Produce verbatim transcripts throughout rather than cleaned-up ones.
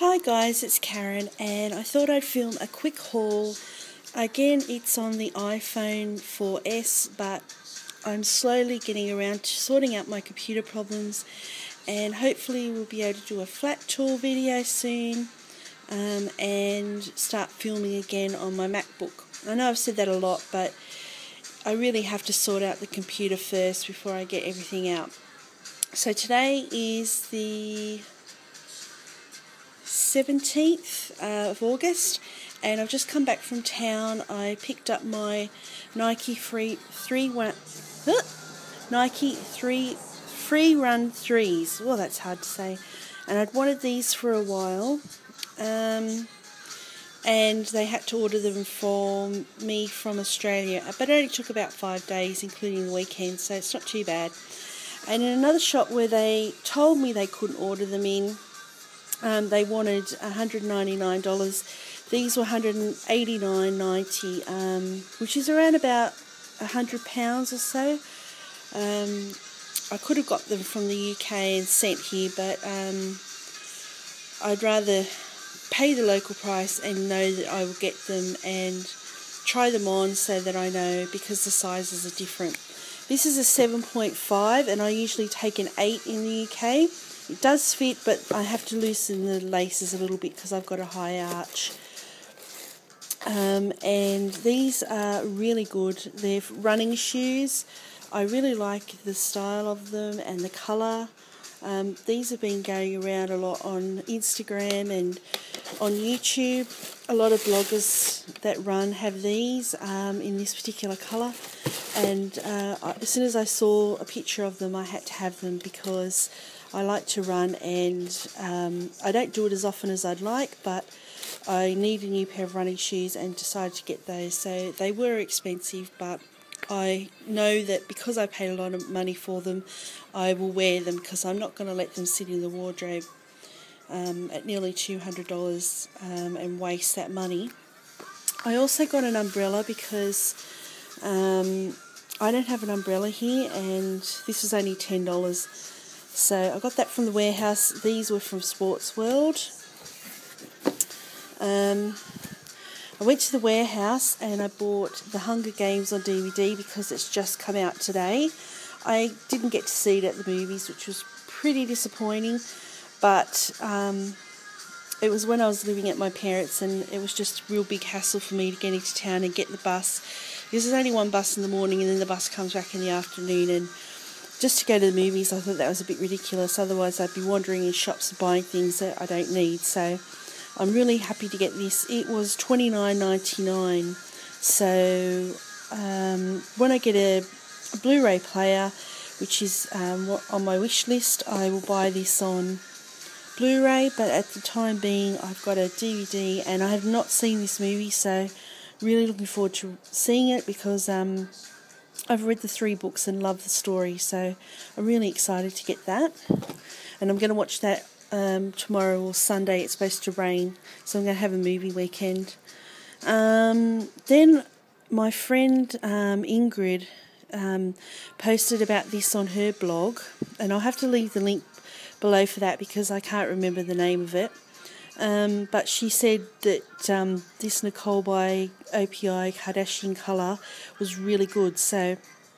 Hi guys, it's Karen and I thought I'd film a quick haul. Again, it's on the iPhone four S, but I'm slowly getting around to sorting out my computer problems and hopefully we'll be able to do a flat tour video soon um, and start filming again on my MacBook. I know I've said that a lot, but I really have to sort out the computer first before I get everything out. So today is the seventeenth uh, of August and I've just come back from town. I picked up my Nike free three one huh? Nike three free run threes. Well, that's hard to say. And I'd wanted these for a while, um, and they had to order them for me from Australia. But it only took about five days, including the weekend, so it's not too bad. And in another shop where they told me they couldn't order them in, Um, they wanted one hundred ninety-nine dollars. These were one hundred eighty-nine ninety, um, which is around about one hundred pounds or so. Um, I could have got them from the U K and sent here, but um, I'd rather pay the local price and know that I will get them and try them on so that I know, because the sizes are different. This is a seven point five and I usually take an eight in the U K. It does fit, but I have to loosen the laces a little bit because I've got a high arch. Um, and these are really good. They're running shoes. I really like the style of them and the colour. Um, these have been going around a lot on Instagram and on YouTube. A lot of bloggers that run have these um, in this particular colour. And uh, as soon as I saw a picture of them, I had to have them because I like to run, and um, I don't do it as often as I'd like, but I need a new pair of running shoes and decided to get those. So they were expensive, but I know that because I paid a lot of money for them, I will wear them because I'm not going to let them sit in the wardrobe um, at nearly two hundred dollars um, and waste that money. I also got an umbrella because um, I don't have an umbrella here, and this was only ten dollars. So I got that from the warehouse. These were from Sports World. Um, I went to the warehouse and I bought The Hunger Games on D V D because it's just come out today. I didn't get to see it at the movies, which was pretty disappointing, but um, it was when I was living at my parents' and it was just a real big hassle for me to get into town and get the bus. Because there's only one bus in the morning and then the bus comes back in the afternoon, and just to go to the movies, I thought that was a bit ridiculous. Otherwise, I'd be wandering in shops buying things that I don't need. So I'm really happy to get this. It was twenty-nine ninety-nine. So um, when I get a, a Blu-ray player, which is um, on my wish list, I will buy this on Blu-ray. But at the time being, I've got a D V D and I have not seen this movie. So really looking forward to seeing it because Um, I've read the three books and love the story, so I'm really excited to get that. And I'm going to watch that um, tomorrow or Sunday. It's supposed to rain, so I'm going to have a movie weekend. Um, then my friend um, Ingrid um, posted about this on her blog, and I'll have to leave the link below for that because I can't remember the name of it. Um, but she said that um, this Nicole by O P I Kardashian colour was really good. So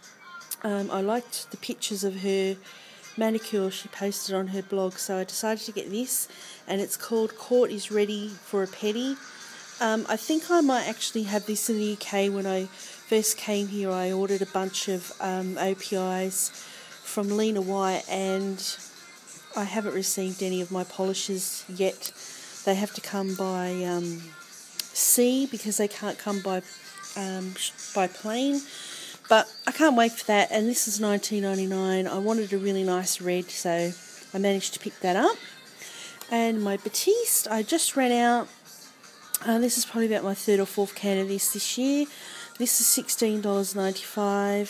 um, I liked the pictures of her manicure she posted on her blog. So I decided to get this, and it's called Court is Ready for a Petty. Um, I think I might actually have this in the U K. When I first came here, I ordered a bunch of um, O P Is from Lena White, and I haven't received any of my polishes yet. They have to come by um, sea because they can't come by um, by plane. But I can't wait for that. And this is nineteen ninety-nine. I wanted a really nice red, so I managed to pick that up. And my Batiste, I just ran out. Uh, this is probably about my third or fourth can of this this year. This is sixteen dollars ninety-five,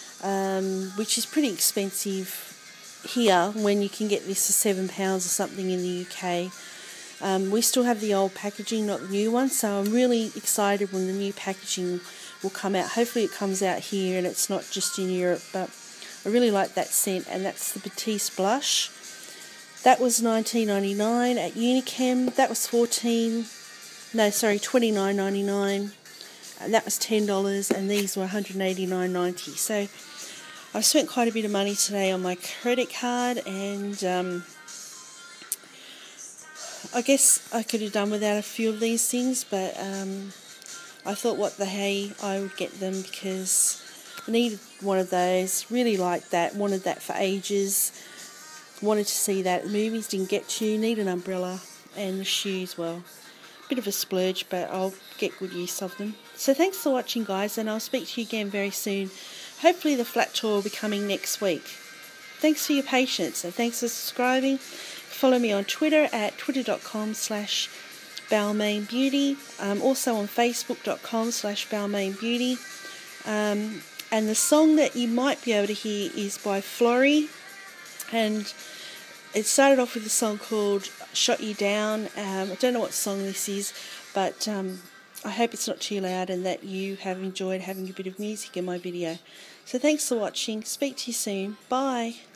um, which is pretty expensive here when you can get this for seven pounds or something in the U K. Um, we still have the old packaging, not the new one, so I'm really excited when the new packaging will come out. Hopefully it comes out here and it's not just in Europe, but I really like that scent, and that's the Batiste blush. That was nineteen ninety-nine at Unichem. That was fourteen. No, sorry, twenty-nine ninety-nine. And that was ten dollars, and these were one hundred eighty-nine ninety. So I've spent quite a bit of money today on my credit card, and um, I guess I could have done without a few of these things, but um, I thought, what the hey, I would get them because I needed one of those. Really liked that, wanted that for ages. Wanted to see that at the movies, didn't get to. Need an umbrella, and the shoes, well, bit of a splurge, but I'll get good use of them. So thanks for watching, guys, and I'll speak to you again very soon. Hopefully the flat tour will be coming next week. Thanks for your patience, and thanks for subscribing. Follow me on Twitter at twitter.com slash balmainbeauty. Um, also on facebook.com slash balmainbeauty. Um, and the song that you might be able to hear is by Florrie, and it started off with a song called Shot You Down. Um, I don't know what song this is, but um, I hope it's not too loud and that you have enjoyed having a bit of music in my video. So thanks for watching. Speak to you soon. Bye.